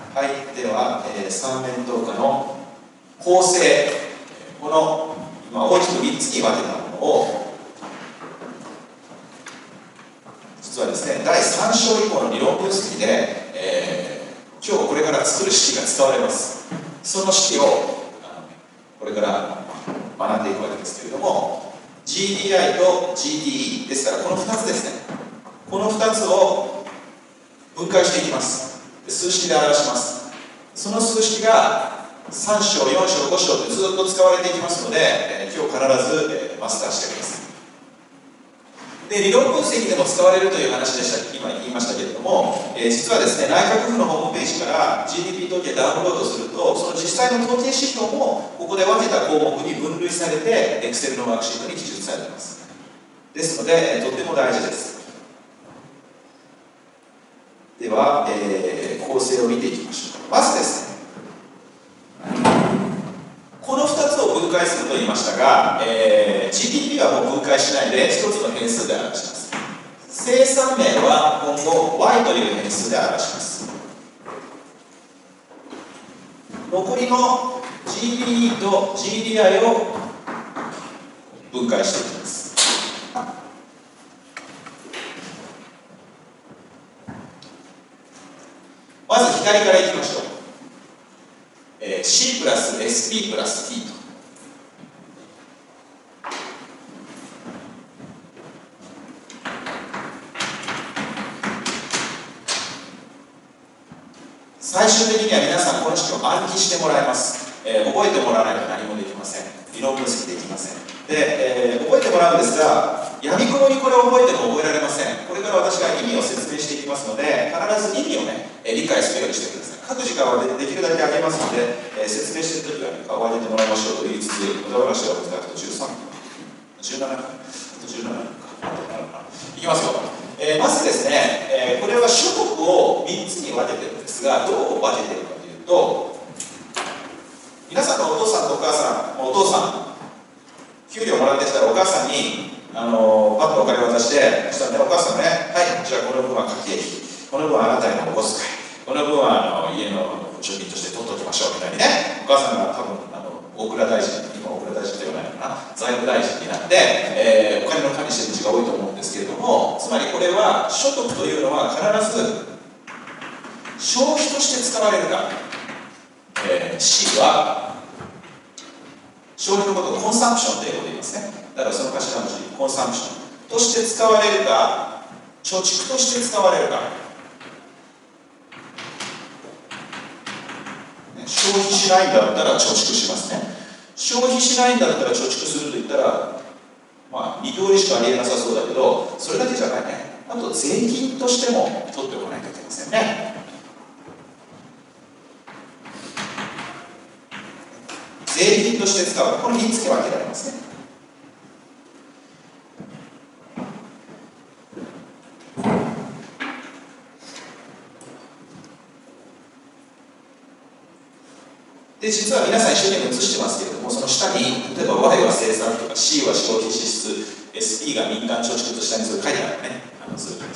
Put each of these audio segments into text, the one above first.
はい、では、三面等価の構成、この今大きく3つに分けたものを、実はですね、第3章以降の理論分析で、今日これから作る式が使われます。その式をこれから学んでいくわけですけれども、GDI と GDE ですからこの2つですね、この2つを分解していきます。数式で表します。その数式が3章、4章、5章とずっと使われていきますので、今日必ず、マスターしてください。で、理論分析でも使われるという話でした、今言いましたけれども、実はですね、内閣府のホームページから GDP 統計ダウンロードすると、その実際の統計指標もここで分けた項目に分類されて、Excel のワークシートに記述されています。ですので、とっても大事です。では、構成を見ていきましょう。まずですね、この2つを分解すると言いましたが、GDP はもう分解しないで1つの変数で表します。生産面は今後 Y という変数で表します。残りの GDE と GDI を分解していきます。まず左からいきましょう。C プラス SP プラス T と。最終的には皆さんこの式を暗記してもらいます。覚えてもらわないと何もできません。理論分析できません。で、覚えてもらうんですが、やみくもにこれを覚えても覚えられません。これから私が意味を説明していきますので、必ず意味をね、理解するようにしてください。各時間は できるだけ上げますので、説明しているときは、ね、顔を上げてもらいましょうと言いつつ、無駄話が起きたあと13分、17分、あと17分か。いきますよ。まずですね、これは所得を3つに分けてるんですが、どう分けてるかというと、皆さんのお父さんとお母さん、お父さん、給料もらってきたらお母さんにパッとお金を渡して、そしたらね、お母さんがね、はい、じゃあこの分は家計費、この分はあなたへのお小遣い、この分は家の貯金として取っておきましょうみたいにね、お母さんが多分大蔵大臣、今大蔵大臣ではないのかな、財務大臣になって、お金の管理している人が多いと思うんですけれども、つまりこれは所得というのは必ず消費として使われるか、C は消費のことをコンサンプションと英語で言いますね。だからその頭文字、コンサンプションとして使われるか、貯蓄として使われるか。消費しないんだったら貯蓄しますね。消費しないんだったら貯蓄すると言ったら、まあ、2通りしかありえなさそうだけど、それだけじゃないね。あと税金としても取っておかないといけませんね。税金として使う。この3つに分けられますね。で、実は皆さん一生懸命写してますけれども、その下に、例えば Y は生産とか C は消費支出、SP が民間貯蓄と下にそれ書いてあるね。そういう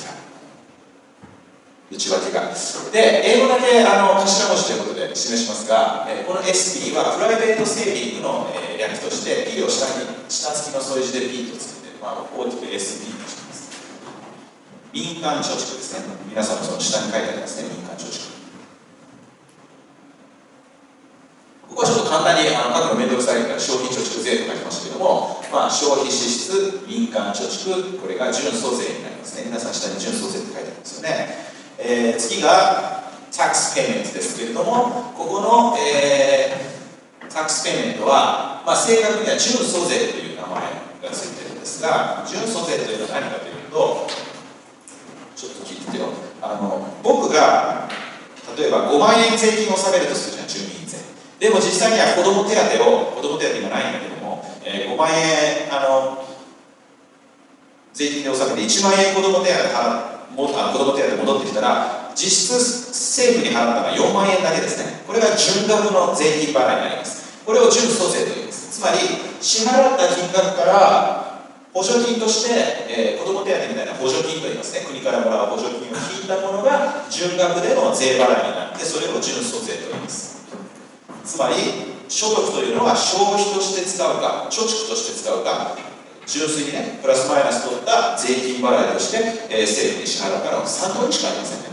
内訳が。で、英語だけ頭文字ということで示しますが、この SP はプライベートセービングの略として、P を下付きの添え字で P とつけて、まあ、大きく SP としています。民間貯蓄ですね。皆さんのその下に書いてありますね、民間貯蓄。ここはちょっと簡単に書くの面倒くさいから消費貯蓄税と書きましたけども、まあ、消費支出、民間貯蓄、これが純租税になりますね。皆さん下に純租税って書いてありますよね。次が tax payment ですけれども、ここの、tax payment は、まあ、正確には純租税という名前がついてるんですが、純租税というのは何かというと、ちょっと聞いててよ。僕が例えば5万円税金を納めるとするじゃん、住民税。でも実際には子ども手当今ないんだけども、5万円税金で納めて1万円子ども手当戻ってきたら、実質政府に払ったのは4万円だけですね。これが純額の税金払いになります。これを純租税と言います。つまり支払った金額から補助金として、子ども手当みたいな補助金といいますね、国からもらう補助金を引いたものが純額での税払いになって、それを純租税と言います。つまり所得というのは消費として使うか貯蓄として使うか、純粋にねプラスマイナス取った税金払いとして、政府に支払うから3通りしかありませんね。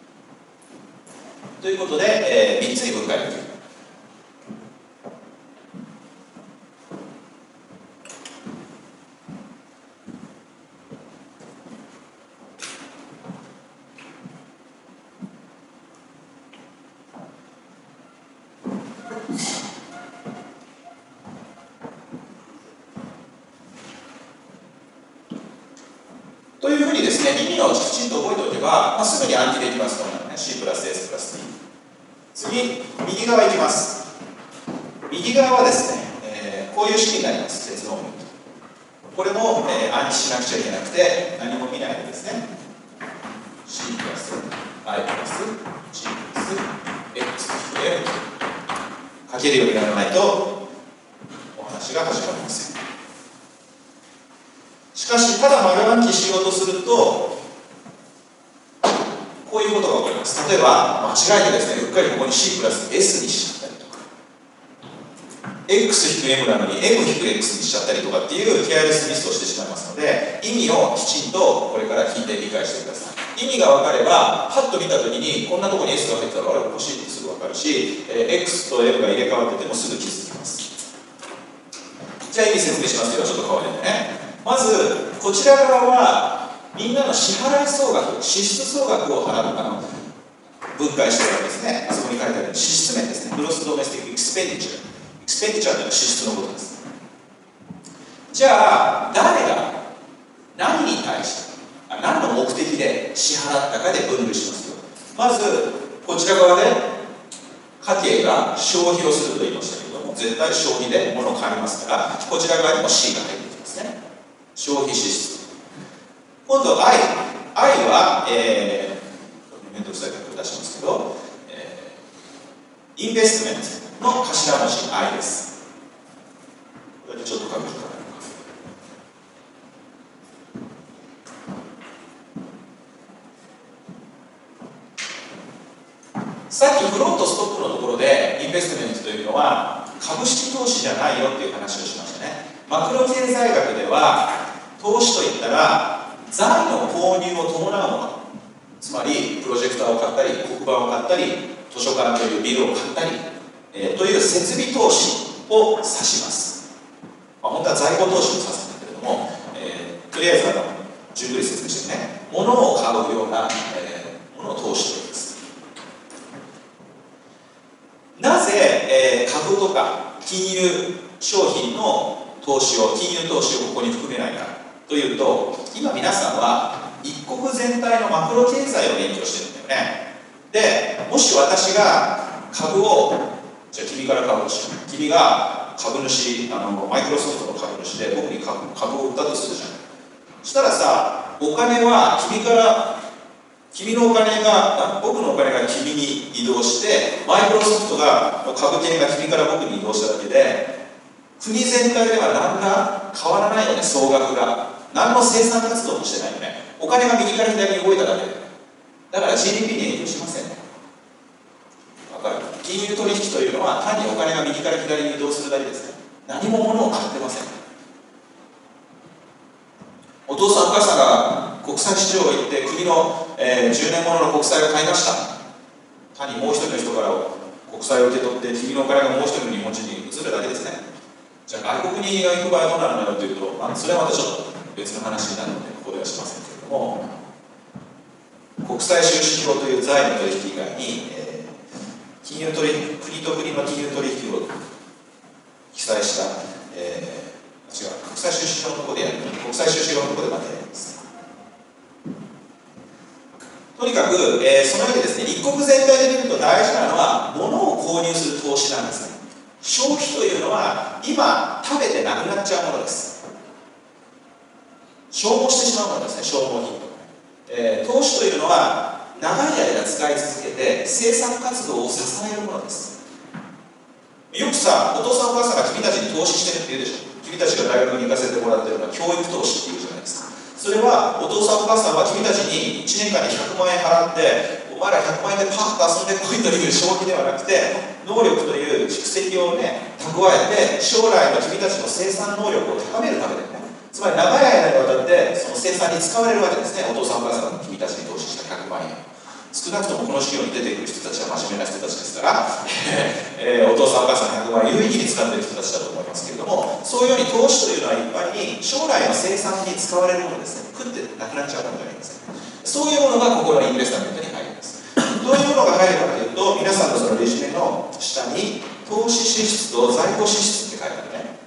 ということで、3つに分解できる。というふうにですね、意味をきちんと覚えておけば、すぐに暗記できますので、ね、C プラス S プラス T。次、右側いきます。右側はですね、こういう式になります、鉄の面。これも、暗記しなくちゃいけなくて、何も見ないでですね、C プラス I プラス G プラス X と L 書けるようにならないと、お話が始まりません。しかし、ただ丸暗記しようとすると、こういうことが起こります。例えば、間違えてですね、うっかりここに C プラス S にしちゃったりとか、X-M なのに M-X にしちゃったりとかっていうケアレスミスをしてしまいますので、意味をきちんとこれから聞いて理解してください。意味が分かれば、パッと見たときに、こんなところに S が入ってたら、あれおかしいってすぐ分かるし、X と M が入れ替わっててもすぐ気づきます。じゃあ意味説明しますけど、ちょっと変わるんでね。まず、こちら側は、みんなの支払い総額、支出総額を払う分解してるわけですね。あそこに書いてある支出面ですね。グロスドメスティックエクスペンディチャー。エクスペンディチャーというのは支出のことです。じゃあ、誰が何に対して、何の目的で支払ったかで分類しますよ。まず、こちら側で家計が消費をすると言いましたけども、絶対消費で物を買いますから、こちら側にも C が入ってきますね。消費支出。今度 I は、面倒くさいから出しますけど、インベストメントの頭文字 I です。これでちょっと書くかな。さっきフロントストップのところでインベストメントというのは株式投資じゃないよっていう話をしましたね。マクロ経済学では投資といったら財の購入を伴うもの、つまりプロジェクターを買ったり黒板を買ったり図書館というビルを買ったり、という設備投資を指します。本当は在庫投資を指すんだけれども、とりあえず順繰り説明してね、物を買うような、ものを投資といいます。なぜ、株とか金融商品の投資を、金融投資をここに含めないかというと、今皆さんは一国全体のマクロ経済を勉強してるんだよね。で、もし私が株を、じゃあ君から株主、君が株主、マイクロソフトの株主で僕に株を売ったとするじゃん。そしたらさ、お金は君のお金が、僕のお金が君に移動して、マイクロソフトが株券が君から僕に移動しただけで、国全体では何ら変わらないよね、総額が。何の生産活動もしてないよね。お金が右から左に動いただけで。だから GDP に影響しませんね。わかる？金融取引というのは単にお金が右から左に移動するだけですね。何も物を買ってません。お父さんお母さんが国際市場行って国の、10年ものの国債を買いました。単にもう一人の人から国債を受け取って君のお金がもう一人の日本人に移るだけですね。じゃあ外国に行く場合はどうなるのよというと、それはまたちょっと別の話になるのでここではしませんけれども、国際収支表という財務取引以外に、金融取引、国と国の金融取引を記載した、国際収支表のところでやるので、国際収支表のところでまたやります。とにかく、その意味でですね、一国全体で見ると大事なのは物を購入する投資なんですね。消費というのは今食べてなくなっちゃうものです。消耗してしまうものですね、消耗品とか、投資というのは長い間使い続けて生産活動を支えるものです。よくさ、お父さんお母さんが君たちに投資してるって言うでしょ。 君たちが大学に行かせてもらってるのは教育投資っていうじゃないですか。それはお父さんお母さんは君たちに1年間に100万円払ってお前ら100万円でパッと遊んでこいという消費ではなくて、能力という蓄積をね蓄えて将来の君たちの生産能力を高めるためだよね。つまり長い間にわたってその生産に使われるわけですね。お父さんお母さんが君たちに投資した100万円、少なくともこの授業に出てくる人たちは真面目な人たちですからお父さんお母さん100万円有意義に使っている人たちだと思いますけれども、そういうように投資というのは一般に将来の生産に使われるものですね。食ってなくなっちゃうものじゃないんですね。そういうものがここのインベストメントに入ります。どういうものが入るかというと、皆さんのそのレジュメの下に投資支出と在庫支出って書いてあるね。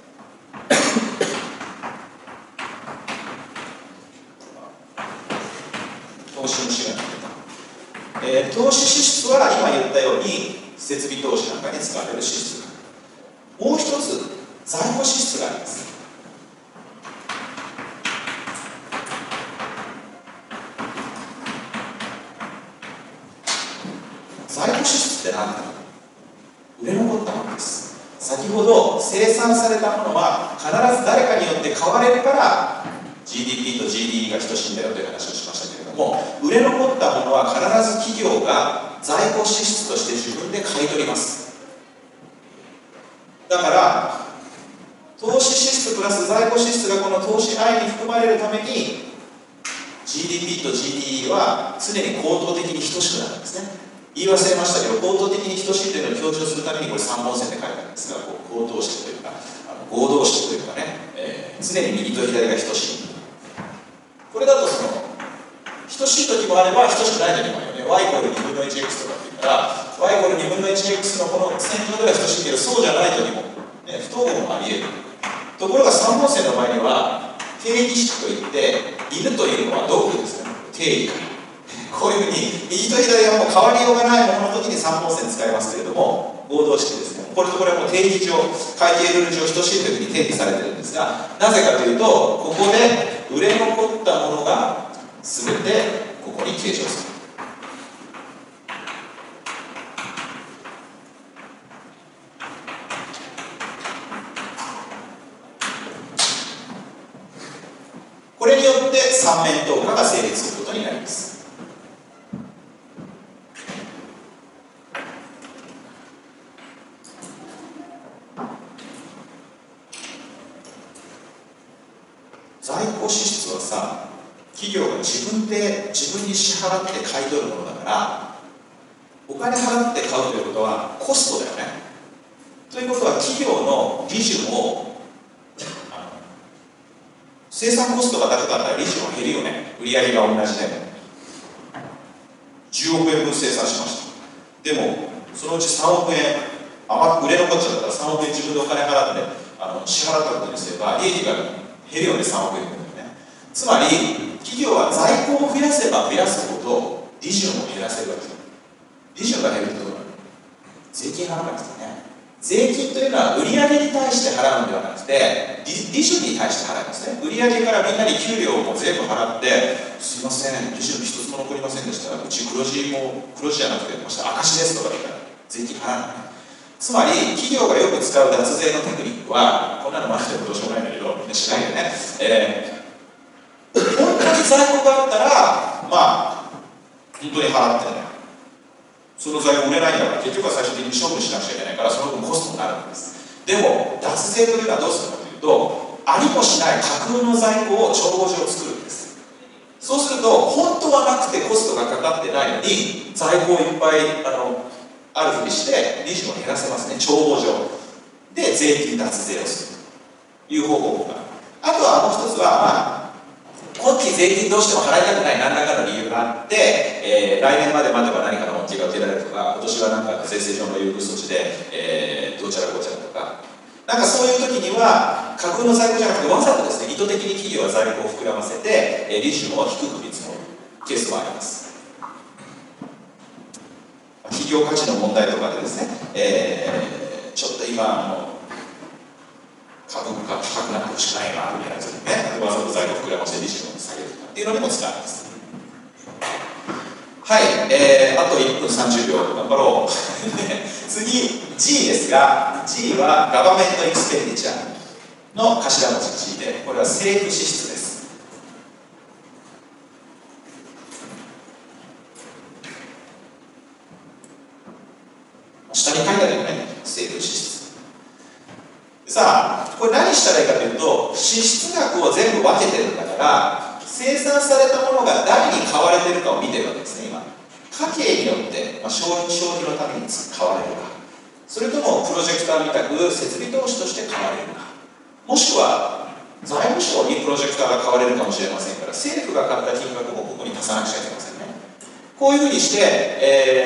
投資の資源投資支出は今言ったように設備投資なんかに使われる支出。もう一つ在庫支出があります。在庫支出って何だろう。売れ残ったものです。先ほど生産されたものは必ず誰かによって買われるから GDP と GDE が等しいんだよという話をしましたけれども、売れ残ったものは必ず企業が在庫支出として自分で買い取ります。だから投資支出プラス在庫支出がこの投資 I に含まれるために GDP と GDE は常に高等的に等しくなるんですね。言い忘れましたけど、高等的に等しいというのを強調するためにこれ3本線で書いてあるんですが、高等式というか合同式というかね、常に右と左が等しい。これだとその等しい時もあれば等しくない時もあるよね。y イコール2分の 1x とかって言ったら y イコール2分の 1x のこの線上では等しいけど、そうじゃない時も、ね、不等号もあり得る。ところが3本線の場合には定義式といって犬というのは道具ですね。定義。こういうふうに右と左がもう変わりようがないものの時に3本線使いますけれども、合同式ですね。これとこれはもう定義上、会計ルール上等しいというふうに定義されてるんですが、なぜかというとここで売れ残ったものが全てここに計上する。これによって三面投下が成立することになります。在庫支出はさ、企業が自分に支払って買い取るものだから、お金払って買うということはコストだよね。ということは企業の利潤を生産コストが高かったら利潤は減るよね。売上が同じで10億円分生産しました。でもそのうち3億円売れ残っちゃったら3億円自分でお金払って支払ったことにすれば利益が減るよね。3億円分だよね。つまり企業は在庫を増やせば増やすほど利潤を減らせるわけですよ。利潤が減るってことは税金払わなくてね。税金というのは売上に対して払うんではなくて利潤に対して払いますね。売上からみんなに給料を全部払ってすいません利潤一つも残りませんでした、うち黒字じゃなくて赤字ですとか言ったら税金払わない。つまり企業がよく使う脱税のテクニックはこんなの学んでもどうしようもないんだけどみんなしないでね、本当に在庫があったら本当に払ってね、その在庫売れないんだから結局は最終的に処分しなくちゃいけないからその分コストになるんです。でも脱税というのはどうするかというと、ありもしない架空の在庫を帳簿上作るんです。そうすると本当はなくてコストがかかってないのに在庫をいっぱいあるふうにして利潤を減らせますね。帳簿上で税金脱税をするという方法があとはもう一つは今期税金どうしても払いたくない何らかの理由があって、来年まで待てば何かの恩恵が受けられるとか、今年はなんか税制上の優遇措置で、どうちゃらこうちゃらとか、なんかそういう時には架空の在庫じゃなくてわざとですね、意図的に企業は在庫を膨らませて、利潤を低く見積もるケースもあります。企業価値の問題とかでですね、ちょっと今株価高くなってほしくないなみたいなやつにね、わざと在庫膨らませて利潤を下げるとかっていうのにも使います。はい、あと1分30秒頑張ろう次 G ですが、 G はガバメントエクスペンディチャー。 の頭文字 G で、これは政府支出です。下に書いてあるよね、政府支出。さあ、これ何したらいいかというと、支出額を全部分けてるんだから、生産されたものが誰に買われてるかを見てるわけですね、今。家計によって、消費のために買われるか、それともプロジェクターみたく設備投資として買われるか、もしくは財務省にプロジェクターが買われるかもしれませんから、政府が買った金額もここに足さなくちゃいけませんね。こういうふうにして、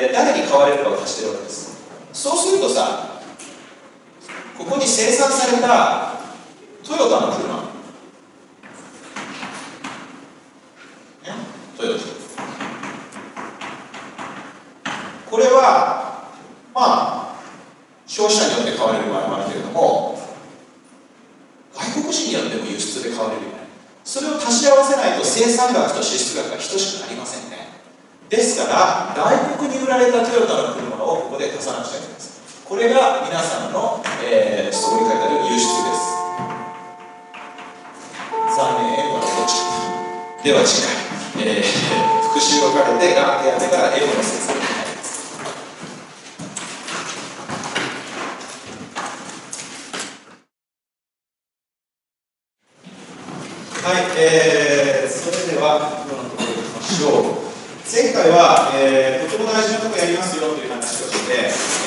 誰に買われるかを足してるわけです。そうするとさ、ここに生産されたトヨタの車、トヨタ、これは消費者によって買われる場合もあるけれども、外国人によっても輸出で買われるよね。それを足し合わせないと生産額と支出額が等しくなりませんね。ですから外国に売られたトヨタの車をここで足さなくちゃいけません。これが皆さんの、そこに書いてある輸出です。残念、英語が残っちゃった。では次回、復習をかけて頑張ってやってから英語の説明になります。はい、それでは今日のところに行きましょう。前回は、とても大事なところやりますよという話をして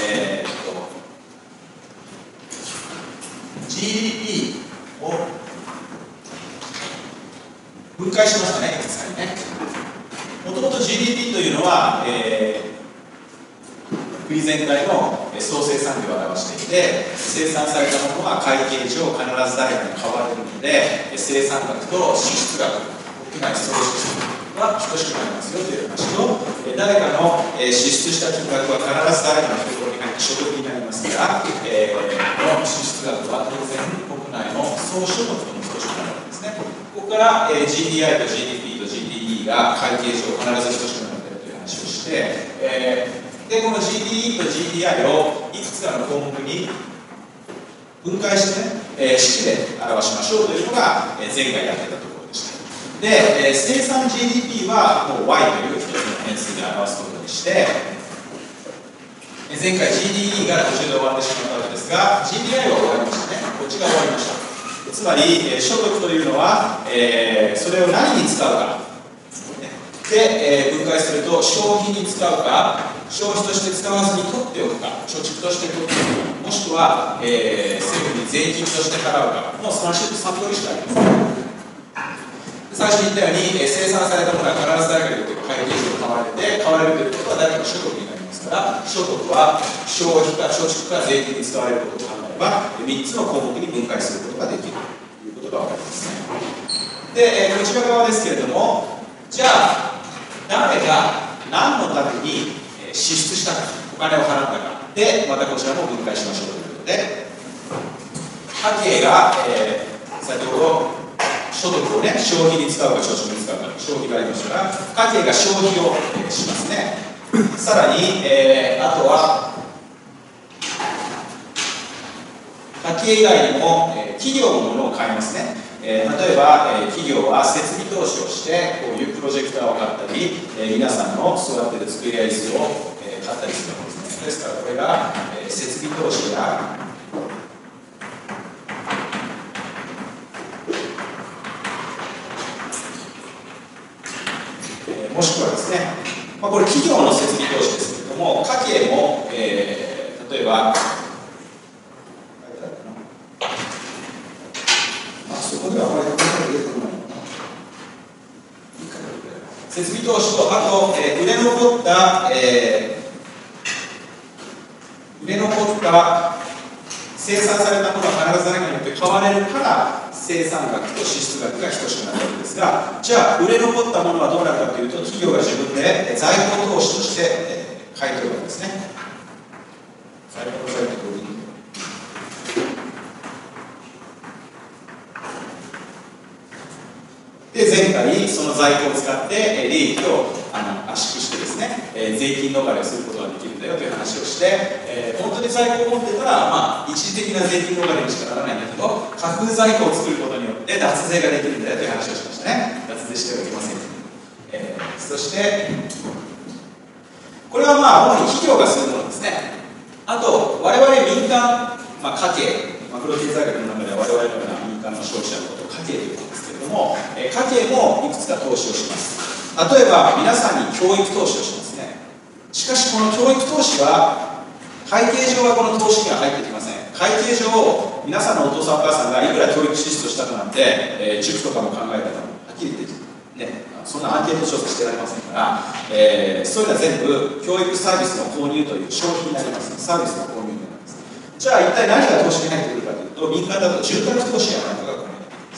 、GDP を分解しましたね、いくつかにね。もともと GDP というのは、国全体の総生産量を表していて、生産されたものは会計上必ず誰かに買われるので、生産額と支出額、国内総支出は等しくなりますよという話と、誰かの支出した金額は必ず誰かの懐に入って所得になりますから、この支出額は当然国内の総所得とも等しくなるわけですね。ここから、GDI と GDP と GDE が会計上必ず等しくなるという話をして、でこの GDE と GDI をいくつかの項目に分解してね、式で表しましょうというのが前回やってたところでした。で、生産 GDP はもう Y という一つの変数で表すことにして、前回 GDE が途中で終わってしまったわけですが、GDI は終わりましたね。こっちが終わりました。つまり、所得というのは、それを何に使うか。で、分解すると、消費に使うか、消費として使わずに取っておくか、貯蓄として取っておくか、もしくは、政府に税金として払うかの3通りしかありません。最初に言ったように、生産されたものは必ず誰かによって会計上買われて、買われるということは誰かの所得になりますから、所得は消費か貯蓄か税金に使われることを考えれば、3つの項目に分解することができるということが分かりますね。で、こちら側ですけれども、じゃあ、誰が何のために支出したか、お金を払ったか、で、またこちらも分解しましょうということで、家計が、先ほど、所得をね、消費に使うか貯蓄に使うか、消費がありましたから、家計が消費をしますね。さらに、あとは、家計以外にも、企業のものを買いますね。例えば、企業は設備投資をして、こういうプロジェクターを買ったり、皆さんの座っている机や椅子を、買ったりするわけですね。ですから、これが、設備投資や、もしくはですね、これ企業の設備投資ですけれども、家計も、例えば、そこではあまり出てこないのかな。設備投資と、あと、売れ残った生産されたものは必ず誰かによって買われるから生産額と支出額が等しくなるわけですが、じゃあ売れ残ったものはどうなるかというと、企業が自分で在庫投資として買い取るわけですね。在庫の在庫どういう意味？で前回その在庫を使って利利益を圧縮してですね、税金逃れをすることができるんだよという話をして、本当に在庫を持ってたら、まあ、一時的な税金逃れにしかならないんだけど、架空在庫を作ることによって脱税ができるんだよという話をしましたね。脱税してはいけません。そしてこれはまあ主に企業がするものですね。あと我々民間、まあ、家計、マクロ経済学の中では我々のような民間の消費者のことを家計ということですけれども、家計もいくつか投資をします。例えば皆さんに教育投資をしますね。しかしこの教育投資は会計上はこの投資には入ってきません。会計上皆さんのお父さんお母さんがいくら教育支出をしたかなんて、塾とかも考えたらはっきり言ってね、そんなアンケート調査してられませんから、そういうのは全部教育サービスの購入という消費になります。サービスの購入になります。じゃあ一体何が投資に入ってくるかというと、民間だと住宅投資やなんかがここになります。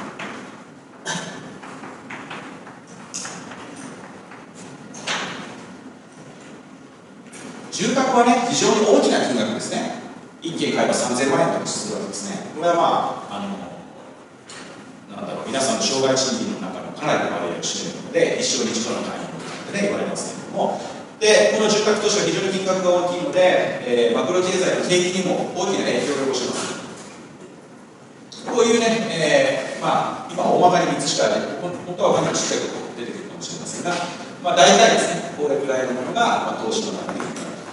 住宅はね、非常に大きな金額ですね。一軒買えば3000万円とかするわけですね。これはまあ、なんだろう、皆さんの生涯賃金の中のかなりの割合を占めるので、一生に一度の単位でね、言われますけれども、で、この住宅投資は非常に金額が大きいので、マクロ経済の景気にも大きな影響を及ぼします。こういうね、まあ、今大まかに3つしか出て本当は他にもしっかりと出てくるかもしれませんが、まあ、大体ですね、これくらいのものが、まあ、投資となっている。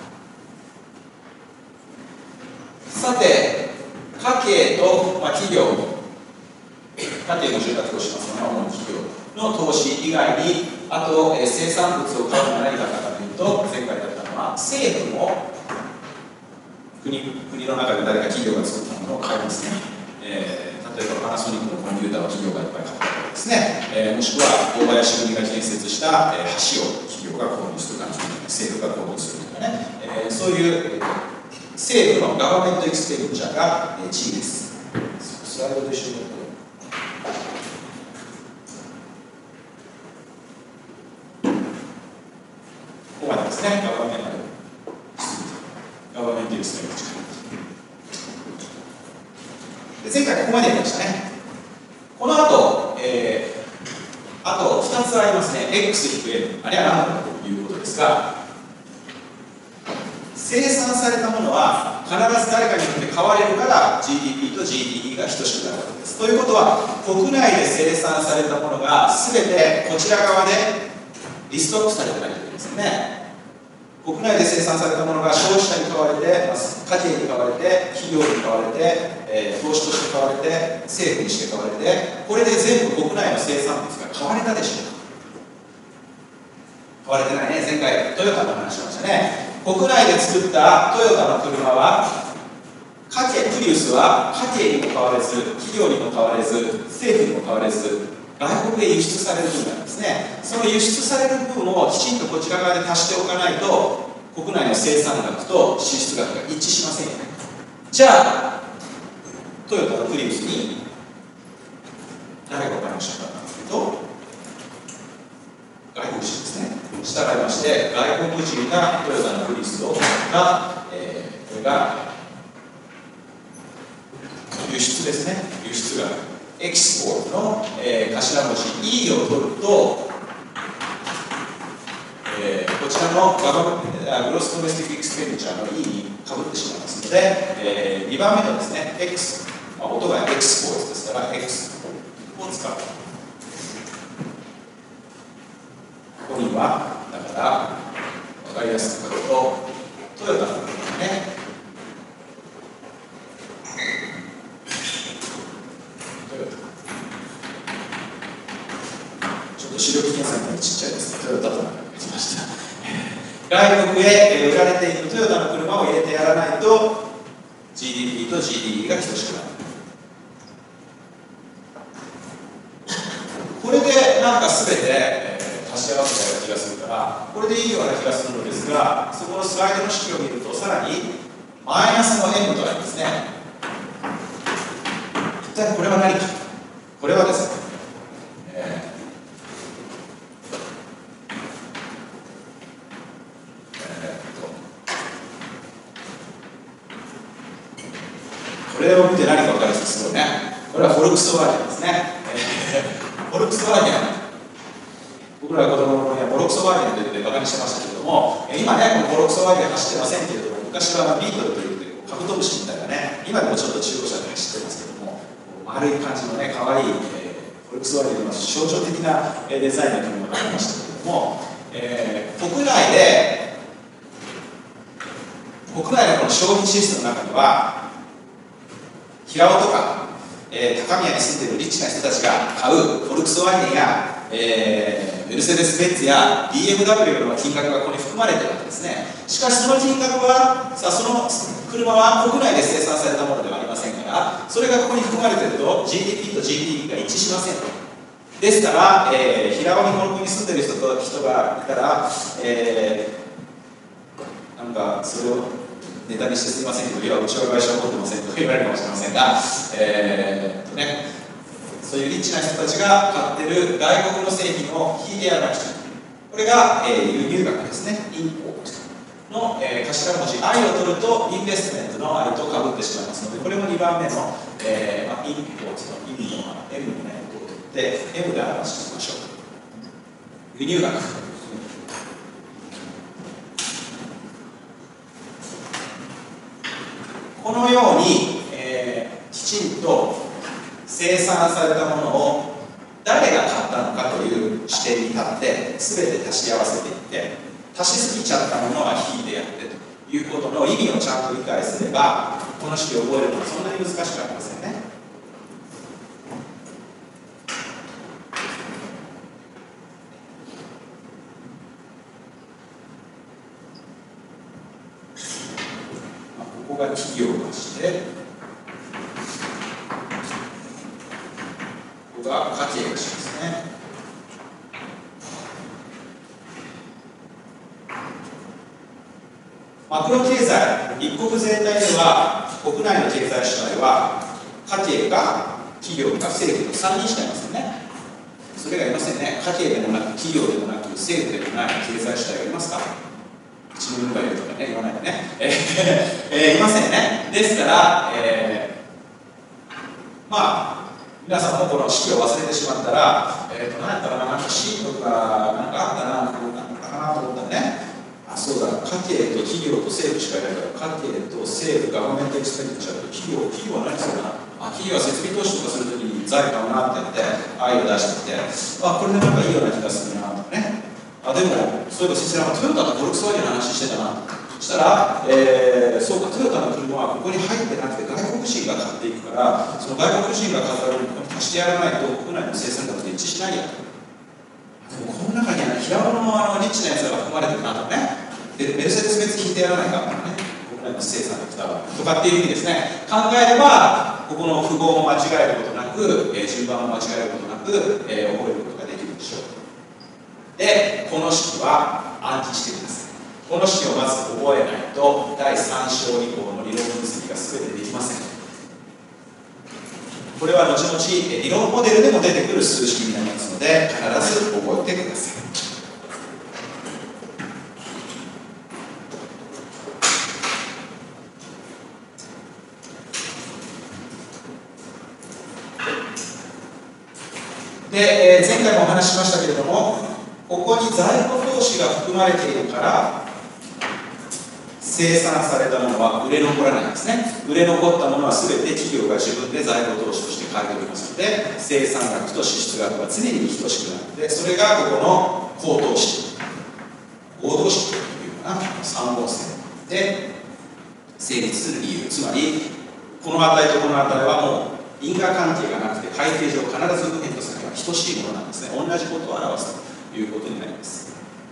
さて、家計と、まあ、企業、家計の住宅投資のそのままの企業の投資以外に、あと、生産物を買うのは何があったかというと、前回だったのは、政府も国の中で誰か企業が作ったものを買いますね。例えばパナソニックのコンピューターを企業がいっぱい買ったりですね、もしくは大林組が建設した、橋を企業が購入するか、政府が購入するとかね、そういう政府のガバメントエクスペリンチャーが地位です。スライドと一緒にやると。ここまでですね、ガバメントエクスペリンチャー。で前回ここまでやりましたね。この後、あと2つありますね。X-N、あれは何だということですが、生産されたものは必ず誰かによって買われるから GDP と GDE が等しくなるわけです。ということは、国内で生産されたものが全てこちら側でリストアップされてないといけないですよね。国内で生産されたものが消費者に買われて、家計に買われて、企業に買われて、投資として買われて、政府にして買われて、これで全部国内の生産物が買われたでしょうか。買われてないね。前回トヨタの話しましたね。国内で作ったトヨタの車は、プリウスは家計にも買われず、企業にも買われず、政府にも買われず、外国へ輸出される分なんですね。その輸出される分をきちんとこちら側で足しておかないと、国内の生産額と支出額が一致しませんよね。じゃあ、トヨタのプリウスに誰がお金を支払ったかというと、外国人ですね。従いまして、外国人がトヨタのプリウスを買った、これが輸出ですね。輸出額。エキスポートの、頭文字 E を取ると、こちらのグロスドメスティックエクスペンディチャーの E にかぶってしまいますので、2番目のですね、X、音がエクスポートですから、X を使う。ここには、だから、分かりやすく書くと、トヨタのね、視力検査がちっちゃいです。トヨタと書きました。外国へ売られているトヨタの車を入れてやらないと GDP と GDE が等しくなる。これでなんか全て足し合わせたような気がするから、これでいいような気がするのですが、そこのスライドの式を見ると、さらにマイナスの M とありますね。一体これは何か。これはですね、これを見て何か分かるんですけどね。これはフォルクスワーゲンですね。フォルクスワーゲン。僕僕ら子供の頃にはボロクソワーゲンということでバカにしてましたけれども、今ね、このボロクソワーゲン走ってませんけれども、昔はビートルというカブトムシみたいなね、今でもちょっと中古車で走ってますけども、丸い感じのね、かわいい、ボルクスワーゲンの象徴的なデザインの車がありましたけれども、国内のこの消費支出の中には、平尾とか、高宮に住んでいるリッチな人たちが買うフォルクスワーゲンや、メルセデス・ベンツや BMW の金額がここに含まれているわけですね。しかしその金額は、その車は国内で生産されたものではありませんから、それがここに含まれていると GDP と GDP が一致しませんと。ですから、平尾にこの国に住んでいる人がいたら、なんかそれをネタにしてすみませんけど、いや、うちは会社を持ってませんと言われるかもしれませんが、そういうリッチな人たちが買ってる外国の製品を引いてやらなくちゃいけない。これが、輸入額ですね。インポートの、頭文字 I を取るとインベストメントの I とかぶってしまいますので、これも2番目の、インポートの意味の M にね、で M で表してみましょう。輸入額。このように、きちんと生産されたものを誰が買ったのかという視点に立って全て足し合わせていって、足しすぎちゃったものは引いてやってということの意味をちゃんと理解すれば、この式を覚えるのはそんなに難しくありませんね。ここが企業として、ここが家計としてですね。マクロ経済、一国全体では、国内の経済主体は、家計か企業か政府の3人しかいませんね。それがいませんね。家計でもなく、企業でもなく、政府でもない経済主体がいますか？1年ぐらいいるとかね、言わないでね。いませんね。ですから、皆さんもこの式を忘れてしまったら、何やったかな、なんか C とか、なんかあったな、こうなんかなと思ったらね、そうだ、家計と企業と政府しかいないから、家計と政府、ガバメントエクスペンディチャーと企業は何するかな、企業は設備投資とかするときに財買うなって言って、愛を出してきて、これでなんかいいような気がするなとかね。でも、そういえば先生、トヨタとフォルクスワーゲンの話してたな。そしたら、そうか、トヨタの車はここに入ってなくて外国人が買っていくから、その外国人が買った分ここに足してやらないと国内の生産額と一致しないやと。でも、この中には平尾のリッチなやつが含まれてるなとね。で、メルセデス別に引いてやらないかとかね。国内の生産額とかっていう意味ですね。考えれば、ここの符号も間違えることなく、順番も間違えることなく、覚えることができるでしょう。で、この式は暗記してください。この式をまず覚えないと、第3章以降の理論分析が全てできません。これは後々理論モデルでも出てくる数式になりますので、必ず覚えてください。で、前回もお話ししましたけれども、ここに在庫投資が含まれているから生産されたものは売れ残らないんですね。売れ残ったものは全て企業が自分で在庫投資として買い取りますので、生産額と支出額は常に等しくなるので、それがここの公投資、合同式というかな、3本線で成立する理由、つまりこの値とこの値はもう因果関係がなくて、会計上必ず右辺と先は等しいものなんですね。同じことを表すということになります。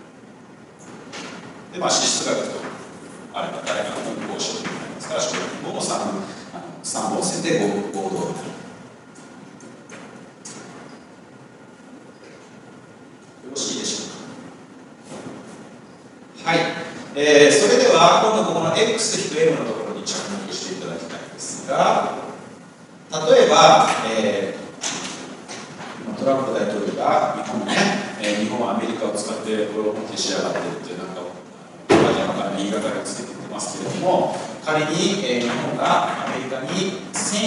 で、支出額とあれば誰かの本項書となりますから、商品も3本線で合同になる。よろしいでしょうか。はい。それでは、今度ここの x-m のところに着目していただきたいんですが、例えば、トランプ大統領が日本はアメリカを使ってこれを持ってし上がっているというなんか言いがかりをつけてますけれども、仮に、日本がアメリカに1000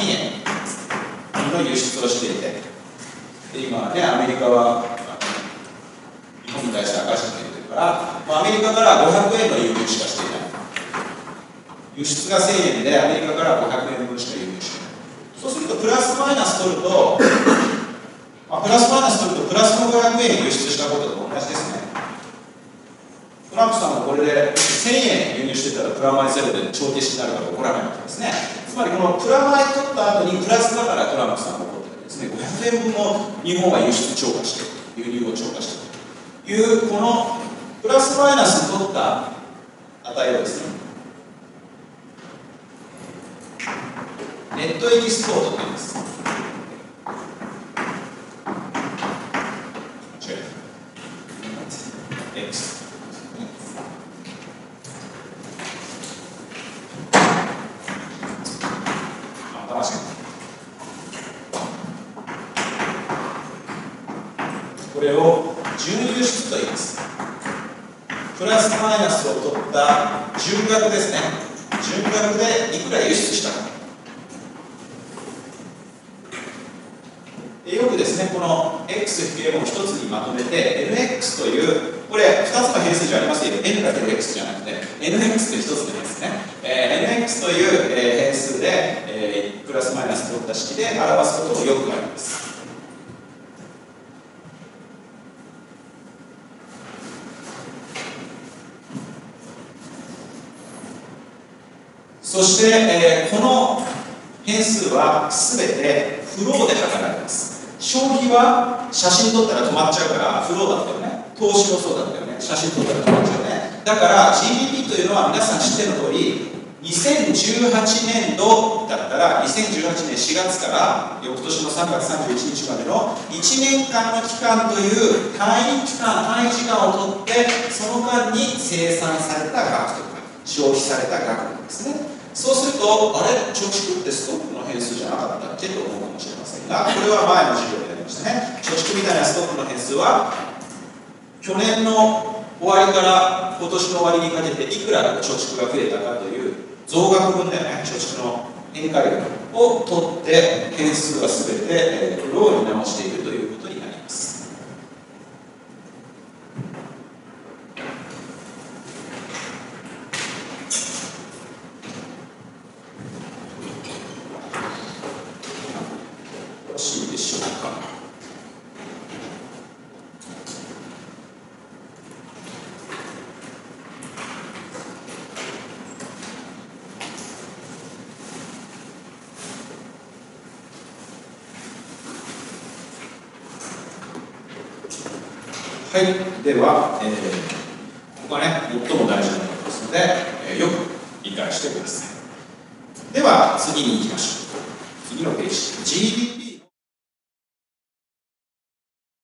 円の輸出をしていて、で今ね、アメリカは今対して赤字になってるから、アメリカから500円の輸入しかしていない。輸出が1000円でアメリカから500円分しか輸入していない。そうするとプラスマイナス取ると、プラスマイナス取るとプラスの500円輸出したことと同じですね。トランプさんもこれで1000円輸入してたらプラマイゼロで帳消しになるから怒らないわけですね。つまりこのプラマイ取った後にプラスだからトランプさんが怒ってるわけですね。500円分も日本は輸出超過している、輸入を超過しているという、このプラスマイナス取った値をですね、ネットエキスポートと言います。X。これを純輸出と言います。プラスマイナスを取った純額ですね。純額でいくら輸出したか。よくですね、この X-M を一つにまとめて NX という、これ2つの変数じゃありませんよ。N だけど X じゃなくて NX という一つの変数ね。NX という変数でプラスマイナス取った式で表すこともよくあります。そして、この変数はすべてフローで測られます。消費は写真撮ったら止まっちゃうからフローだったよね。投資もそうだったよね。写真撮ったら止まっちゃうね。だから GDP というのは皆さん知っての通り、2018年度だったら2018年4月から翌年の3月31日までの1年間の期間という単位時間を取ってその間に生産された額とか消費された額なんですね。そうすると、あれ、貯蓄ってストックの変数じゃなかったっけと思うかもしれませんが、これは前の授業でやりましたね。貯蓄みたいなストックの変数は、去年の終わりから今年の終わりにかけていくら貯蓄が増えたかという増額分だよね、貯蓄の変化量を取って、変数はすべてローに直していくということになります。よろしいでしょうか。はい、では、ここがね、最も大事なことですので、よく理解してください。では、次に行きましょう。次のページ。GDP